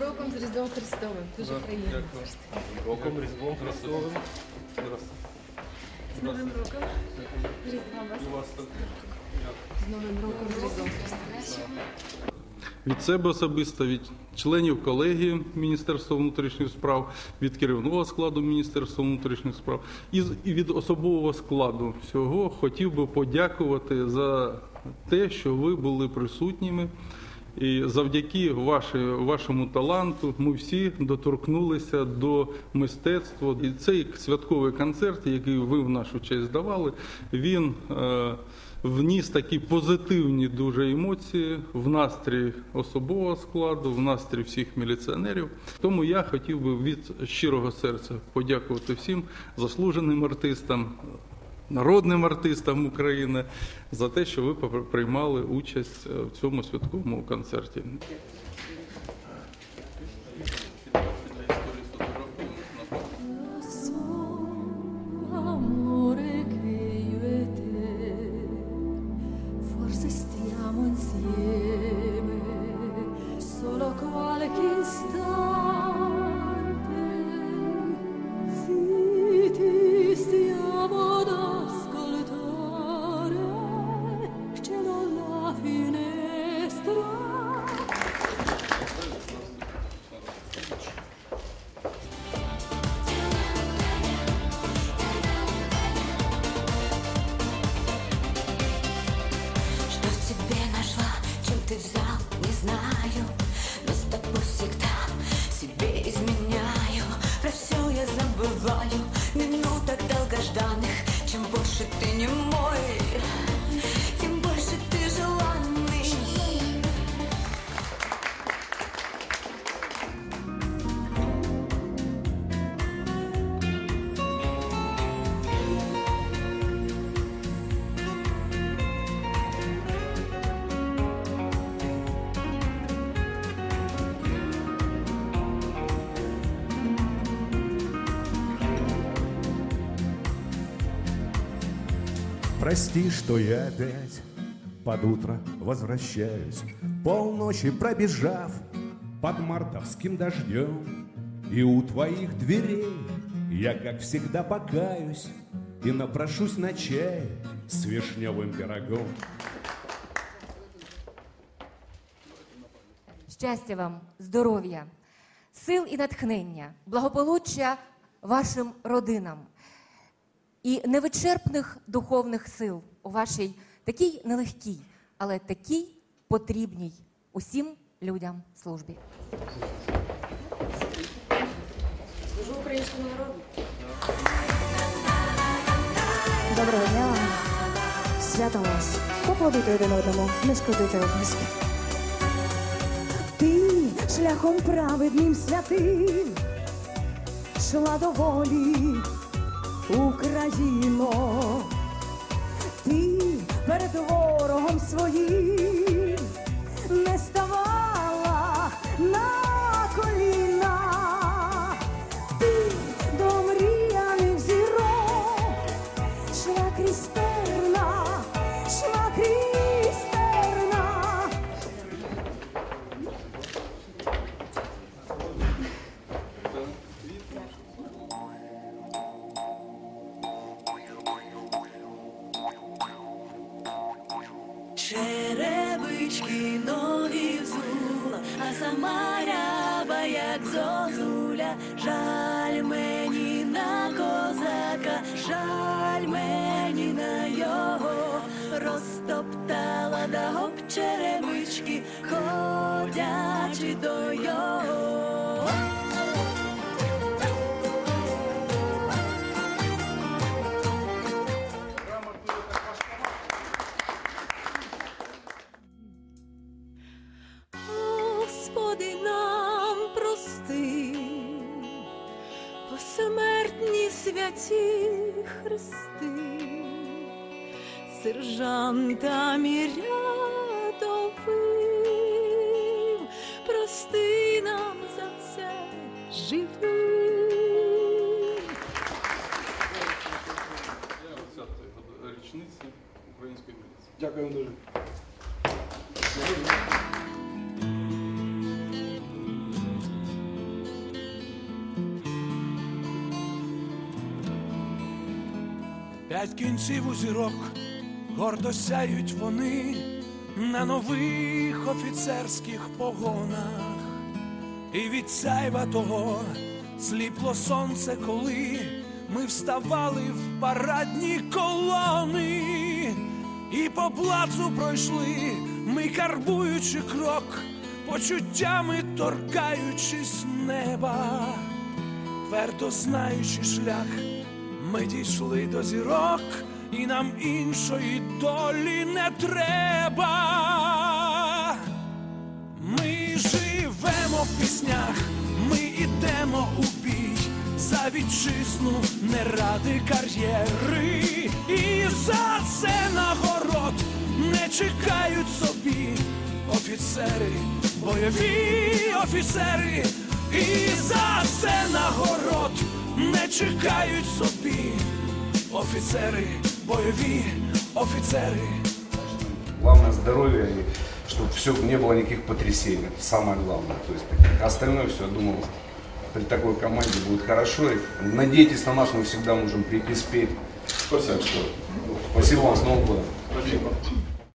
роком, з Різдвом Христовим. Дуже приємно. Роком, Різдвом Христовим. З Новим роком. З Різдвом вас. З Новим роком, з Різдвом Христовим. Від себе особисто, від членів колегії Міністерства внутрішніх справ, від керівного складу Міністерства внутрішніх справ і від особового складу всього хотів би подякувати за те, що ви були присутніми. І завдяки вашому таланту ми всі доторкнулися до мистецтва. І цей святковий концерт, який ви в нашу честь давали, він вніс такі позитивні дуже емоції в настрій особового складу, в настрій всіх міліціонерів. Тому я хотів би від щирого серця подякувати всім заслуженим артистам, народним артистам України за те, що ви приймали участь в цьому святковому концерті. Прости, что я опять под утро возвращаюсь, полночи пробежав под мартовским дождем. И у твоих дверей я, как всегда, покаюсь и напрошусь на чай с вишневым пирогом. Щастя вам, здоров'я, сил і натхнення, благополуччя вашим родинам і невичерпних духовних сил у вашій такій нелегкій, але такій потрібній усім людям службі. Служу українському народу. Доброго дня вам. Свято вас. Поплодуйте один одному, не шкодуйте облиски. Ти шляхом праведним святим шла до волі, Україно, ти перед ворогом своїм не ставала на коліна, ти до мріяних зірок шла крізь терна, шла крізь терна. Черевички нові взула, а сама ряба, як зозуля. Жаль мені на козака, жаль мені на його. Розтоптала да гоп черевички, ходячи до його. Господи, нам прости, посмертні святі хрести, сержантам і рядовим, прости нам за це живим. 20-ї річниці української міліції. Дякую дуже. 5 кінців у зірок, гордо сяють вони на нових офіцерських погонах. І від сяйва того сліпло сонце, коли ми вставали в парадні колони. І по плацу пройшли ми, карбуючи крок, почуттями торкаючись неба. Твердо знаючи шлях, ми дійшли до зірок, і нам іншої долі не треба. Ми живемо в піснях, ми ідемо у бій за вітчизну, не ради кар'єри. І за це нагород не чекають собі офіцери, бойові офіцери. І за це нагород не чекають собі офіцери, бойові офіцери. Главное здоровье, и чтобы все, не было никаких потрясений. Это самое главное. То есть, остальное все, я думал, при такой команде будет хорошо. И надейтесь на нас, мы всегда можем прийти спеть. Спасибо. Спасибо вам, с Новым годом. Спасибо.